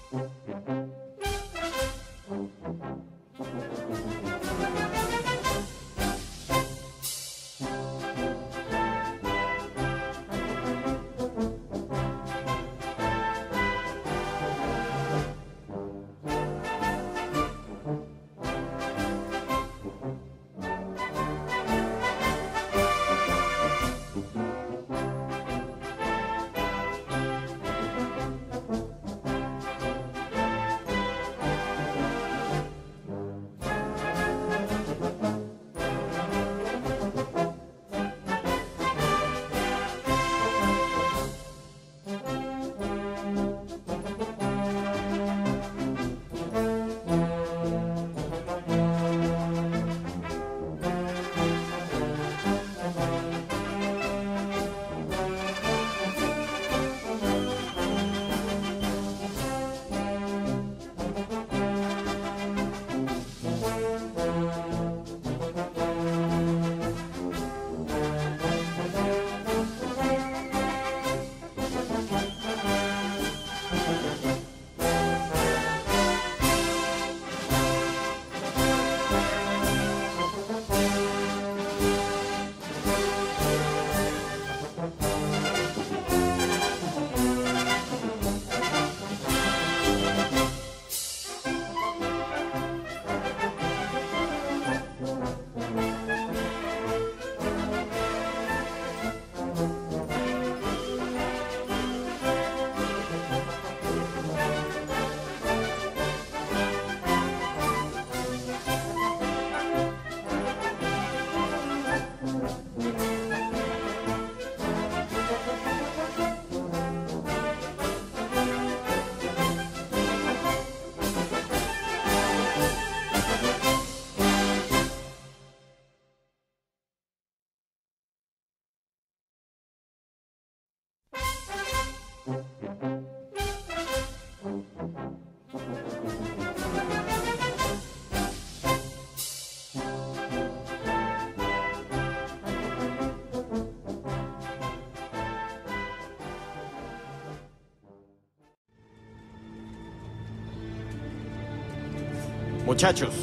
Muchachos,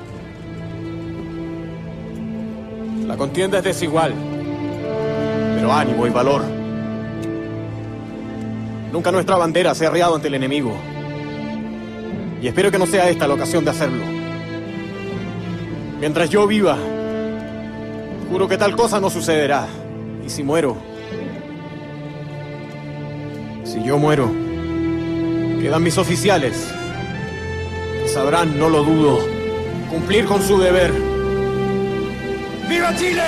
la contienda es desigual, pero ánimo y valor. Nunca nuestra bandera se ha arriado ante el enemigo, y espero que no sea esta la ocasión de hacerlo. Mientras yo viva, juro que tal cosa no sucederá, y si yo muero, quedan mis oficiales, sabrán, no lo dudo, cumplir con su deber. ¡Viva Chile!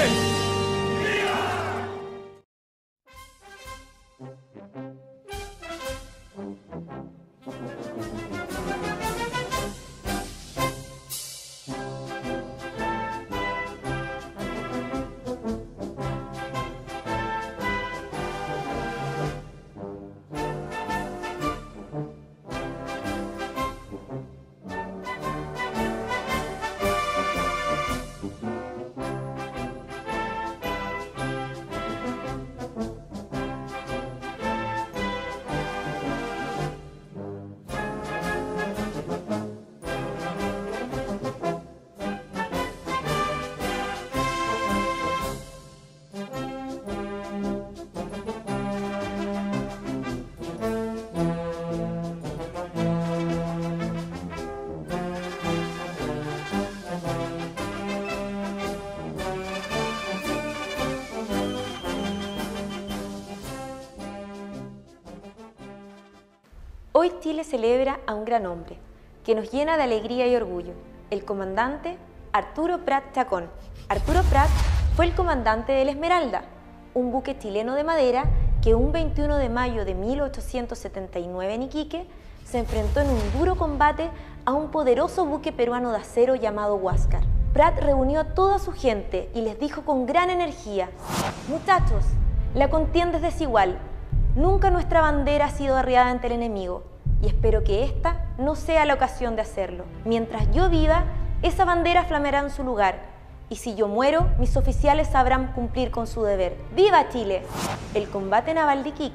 Hoy Chile celebra a un gran hombre que nos llena de alegría y orgullo, el comandante Arturo Prat Chacón. Arturo Prat fue el comandante del Esmeralda, un buque chileno de madera que un 21 de mayo de 1879 en Iquique se enfrentó en un duro combate a un poderoso buque peruano de acero llamado Huáscar. Prat reunió a toda su gente y les dijo con gran energía: muchachos, la contienda es desigual. Nunca nuestra bandera ha sido arriada ante el enemigo y espero que esta no sea la ocasión de hacerlo. Mientras yo viva, esa bandera flameará en su lugar y si yo muero, mis oficiales sabrán cumplir con su deber. ¡Viva Chile! El combate naval de Iquique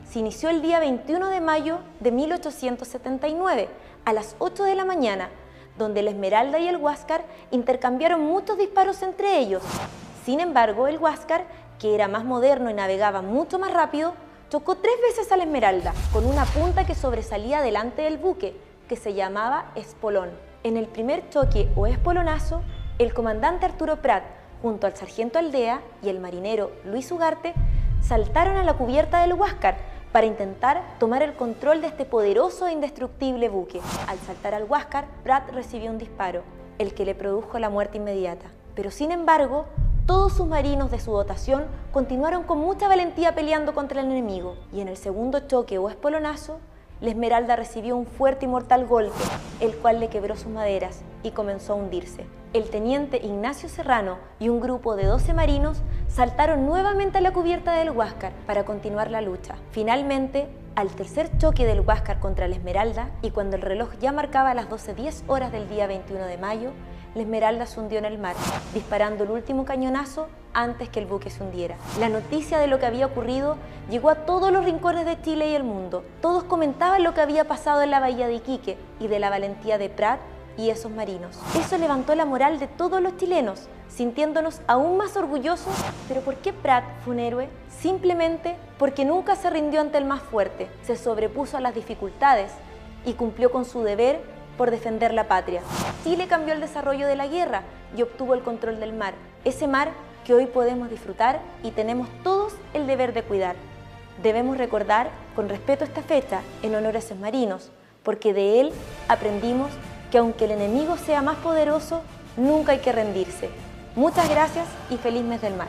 se inició el día 21 de mayo de 1879, a las 8 de la mañana, donde el Esmeralda y el Huáscar intercambiaron muchos disparos entre ellos. Sin embargo, el Huáscar, que era más moderno y navegaba mucho más rápido, chocó 3 veces al Esmeralda, con una punta que sobresalía delante del buque, que se llamaba espolón. En el primer choque o espolonazo, el comandante Arturo Prat, junto al sargento Aldea y el marinero Luis Ugarte, saltaron a la cubierta del Huáscar para intentar tomar el control de este poderoso e indestructible buque. Al saltar al Huáscar, Prat recibió un disparo, el que le produjo la muerte inmediata. Pero sin embargo, todos sus marinos de su dotación continuaron con mucha valentía peleando contra el enemigo, y en el segundo choque o espolonazo, la Esmeralda recibió un fuerte y mortal golpe, el cual le quebró sus maderas y comenzó a hundirse. El teniente Ignacio Serrano y un grupo de 12 marinos saltaron nuevamente a la cubierta del Huáscar para continuar la lucha. Finalmente, al tercer choque del Huáscar contra la Esmeralda, y cuando el reloj ya marcaba las 12:10 horas del día 21 de mayo, la Esmeralda se hundió en el mar, disparando el último cañonazo antes que el buque se hundiera. La noticia de lo que había ocurrido llegó a todos los rincones de Chile y el mundo. Todos comentaban lo que había pasado en la bahía de Iquique y de la valentía de Prat y esos marinos. Eso levantó la moral de todos los chilenos, sintiéndonos aún más orgullosos. ¿Pero por qué Prat fue un héroe? Simplemente porque nunca se rindió ante el más fuerte, se sobrepuso a las dificultades y cumplió con su deber por defender la patria. Chile cambió el desarrollo de la guerra y obtuvo el control del mar, ese mar que hoy podemos disfrutar y tenemos todos el deber de cuidar. Debemos recordar con respeto esta fecha en honor a esos marinos, porque de él aprendimos que aunque el enemigo sea más poderoso, nunca hay que rendirse. Muchas gracias y feliz mes del mar.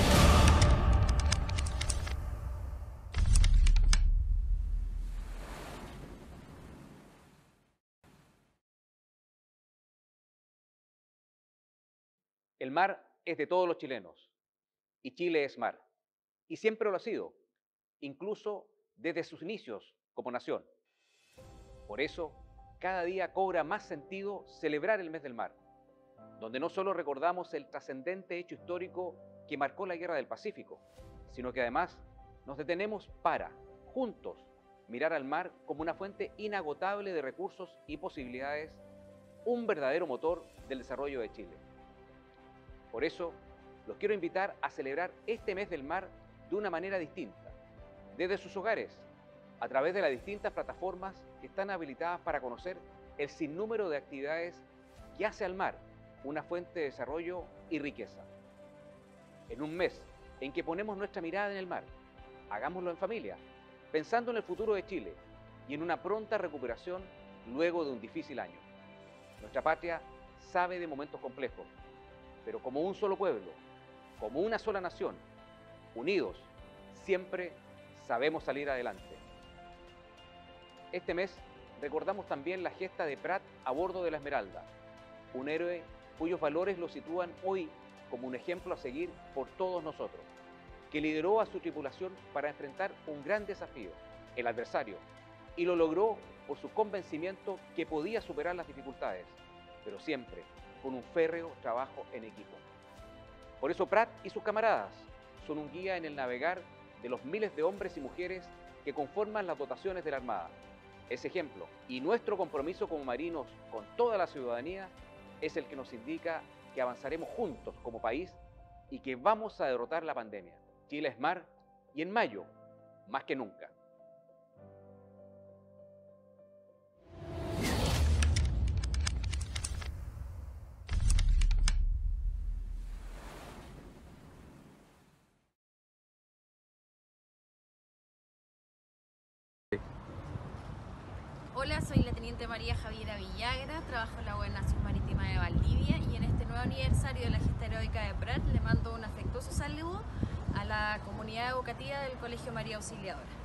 El mar es de todos los chilenos y Chile es mar, y siempre lo ha sido, incluso desde sus inicios como nación. Por eso, cada día cobra más sentido celebrar el mes del mar, donde no solo recordamos el trascendente hecho histórico que marcó la Guerra del Pacífico, sino que además nos detenemos para, juntos, mirar al mar como una fuente inagotable de recursos y posibilidades, un verdadero motor del desarrollo de Chile. Por eso, los quiero invitar a celebrar este mes del mar de una manera distinta, desde sus hogares, a través de las distintas plataformas que están habilitadas para conocer el sinnúmero de actividades que hace al mar una fuente de desarrollo y riqueza. En un mes en que ponemos nuestra mirada en el mar, hagámoslo en familia, pensando en el futuro de Chile y en una pronta recuperación luego de un difícil año. Nuestra patria sabe de momentos complejos, pero como un solo pueblo, como una sola nación, unidos, siempre sabemos salir adelante. Este mes recordamos también la gesta de Prat a bordo de la Esmeralda, un héroe cuyos valores lo sitúan hoy como un ejemplo a seguir por todos nosotros, que lideró a su tripulación para enfrentar un gran desafío, el adversario, y lo logró por su convencimiento que podía superar las dificultades, pero siempre con un férreo trabajo en equipo. Por eso Prat y sus camaradas son un guía en el navegar de los miles de hombres y mujeres que conforman las dotaciones de la Armada. Ese ejemplo y nuestro compromiso como marinos con toda la ciudadanía es el que nos indica que avanzaremos juntos como país y que vamos a derrotar la pandemia. Chile es mar y en mayo, más que nunca. Hola, soy la Teniente María Javiera Villagra, trabajo en la Gobernación Marítima de Valdivia y en este nuevo aniversario de la gesta heroica de Prat le mando un afectuoso saludo a la comunidad educativa del Colegio María Auxiliadora.